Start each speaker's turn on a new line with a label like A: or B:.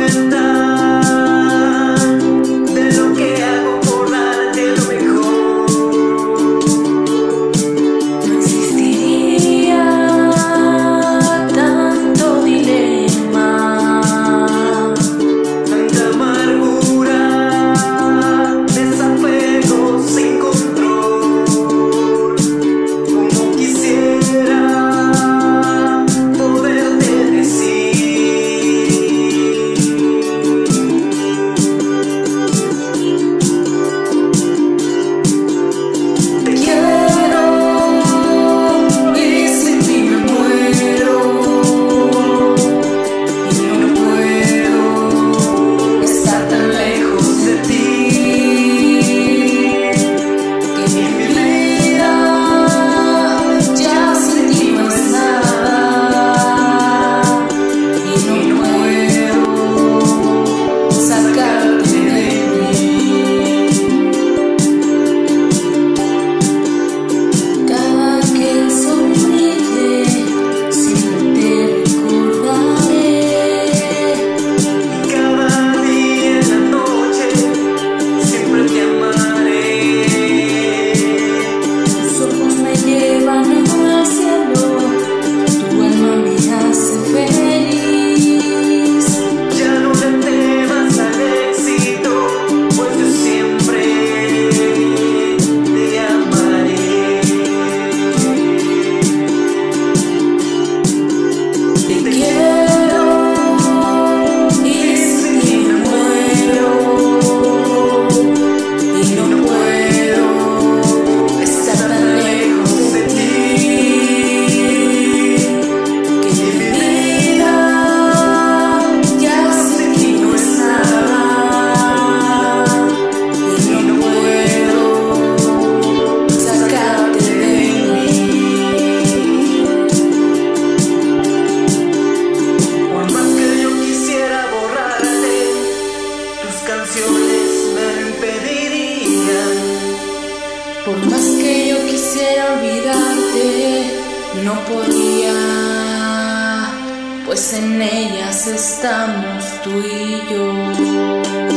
A: cuenta de lo que hago por darte lo mejor.
B: No existiría tanto dilema,
A: Tanta amargura, desapego sin control. Como quisiera poderte decir te quiero y sin ti me muero. Y no puedo estar tan lejos de ti, que en mi vida ya sin ti no es nada. Y no puedo sacarte de mí.
B: cada que sonríe siempre te recordaré.
A: Cada día en la noche siempre te amaré.
B: Tus ojos me llevan al cielo, tu alma me hace feliz.
A: Ya no le temas al éxito, pues yo siempre te amaré.
B: Te quiero y sin ti me muero. Y no puedo estar tan lejos de ti, que mi vida ya sin ti no es nada. Y no puedo sacarte de mí.
A: Por más que yo quisiera borrarte, tus canciones me lo impedirían.
B: Por más que yo quisiera olvidarte, no podía, pues en ellas estamos tú y yo.